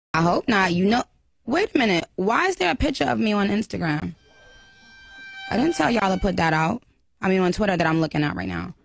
I hope not. You know, wait a minute. Why is there a picture of me on Instagram? I didn't tell y'all to put that out. I mean, on Twitter that I'm looking at right now.